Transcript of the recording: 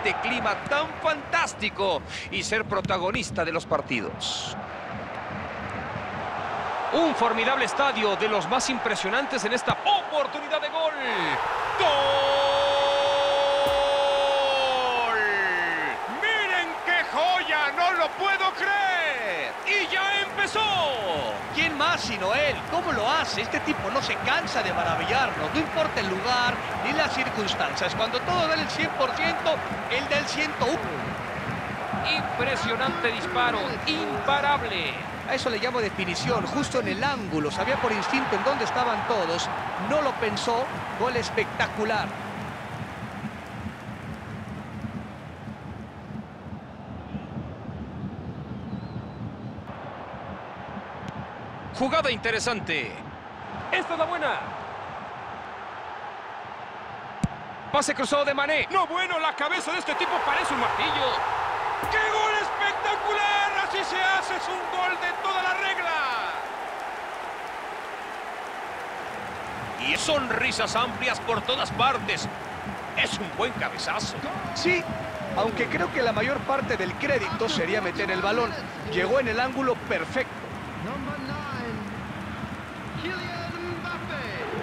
este clima tan fantástico y ser protagonista de los partidos. Un formidable estadio, de los más impresionantes en esta oportunidad de gol. ¡Gol! ¡Miren qué joya! ¡No lo puedo creer! ¡Y ya empezó! ¿Quién más sino él? ¿Cómo lo hace? Este tipo no se cansa de maravillarnos. No importa el lugar ni las circunstancias. Cuando todo da el 100%, él da el 101. Impresionante disparo, imparable. A eso le llamo definición, justo en el ángulo. Sabía por instinto en dónde estaban todos. No lo pensó. Gol espectacular. Jugada interesante. Esta es la buena. Pase cruzado de Mané. No, bueno, la cabeza de este tipo parece un martillo. ¡Qué gol espectacular! Así se hace, es un gol de toda la regla. Y sonrisas amplias por todas partes. Es un buen cabezazo. Sí, aunque creo que la mayor parte del crédito sería meter el balón. Llegó en el ángulo perfecto.